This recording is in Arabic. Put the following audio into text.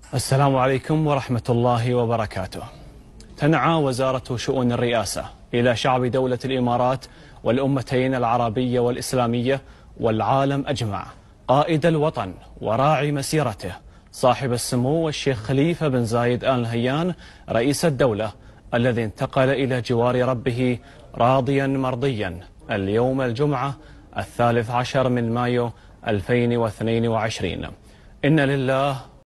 السلام عليكم ورحمة الله وبركاته. تنعى وزارة شؤون الرئاسة إلى شعب دولة الإمارات والأمتين العربية والإسلامية والعالم أجمع قائد الوطن وراعي مسيرته صاحب السمو الشيخ خليفة بن زايد آل نهيان رئيس الدولة الذي انتقل إلى جوار ربه راضيا مرضيا اليوم الجمعة 13 من مايو 2022. إن لله